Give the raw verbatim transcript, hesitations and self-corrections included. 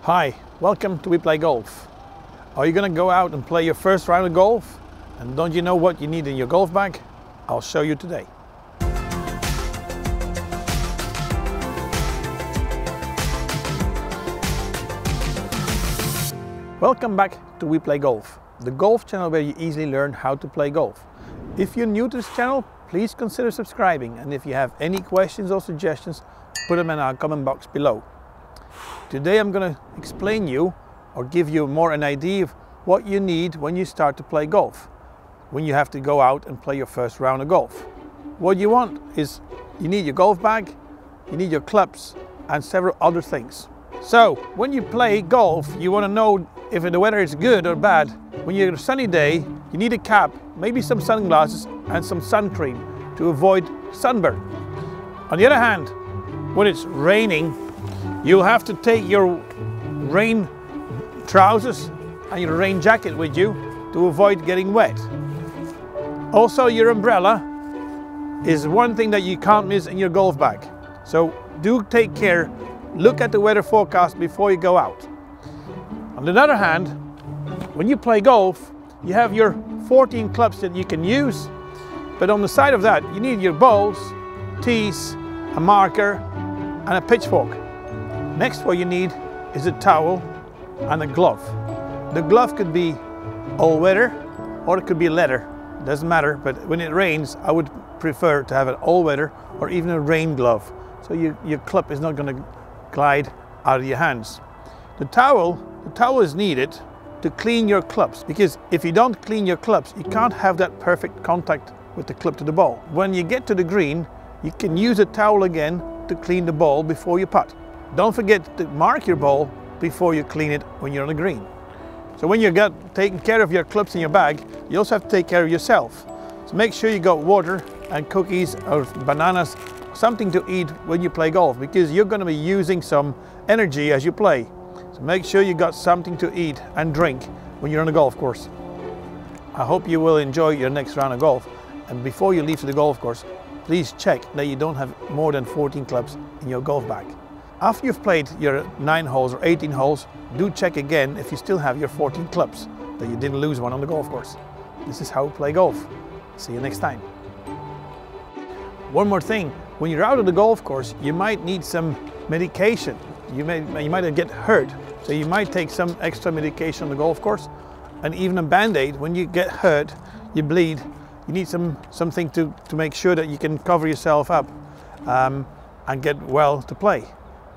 Hi, welcome to We Play Golf. Are you going to go out and play your first round of golf? And don't you know what you need in your golf bag? I'll show you today. Welcome back to We Play Golf, the golf channel where you easily learn how to play golf. If you're new to this channel, please consider subscribing, and if you have any questions or suggestions, put them in our comment box below. Today I'm going to explain you or give you more an idea of what you need when you start to play golf, when you have to go out and play your first round of golf. What you want is you need your golf bag, you need your clubs and several other things. So when you play golf, you want to know if the weather is good or bad. When you're on a sunny day, you need a cap, maybe some sunglasses and some sun cream to avoid sunburn. On the other hand, when it's raining, you'll have to take your rain trousers and your rain jacket with you to avoid getting wet. Also, your umbrella is one thing that you can't miss in your golf bag. So do take care, look at the weather forecast before you go out. On the other hand, when you play golf, you have your fourteen clubs that you can use, but on the side of that, you need your balls, tees, a marker, and a pitchfork. Next, what you need is a towel and a glove. The glove could be all-weather or it could be leather, doesn't matter, but when it rains I would prefer to have an all-weather or even a rain glove, so you, your club is not going to glide out of your hands. The towel, the towel is needed to clean your clubs, because if you don't clean your clubs you can't have that perfect contact with the club to the ball. When you get to the green, you can use a towel again to clean the ball before you putt. Don't forget to mark your ball before you clean it when you're on the green. So when you've got taking care of your clubs in your bag, you also have to take care of yourself. So make sure you got water and cookies or bananas, something to eat when you play golf, because you're going to be using some energy as you play. So make sure you got something to eat and drink when you're on the golf course. I hope you will enjoy your next round of golf, and before you leave to the golf course, please check that you don't have more than fourteen clubs in your golf bag. After you've played your nine holes or eighteen holes, do check again if you still have your fourteen clubs, that you didn't lose one on the golf course. This is how we play golf. See you next time. One more thing, when you're out of the golf course, you might need some medication. You, may, you might get hurt, so you might take some extra medication on the golf course, and even a band-aid. When you get hurt, you bleed, you need some something to, to make sure that you can cover yourself up um, and get well to play.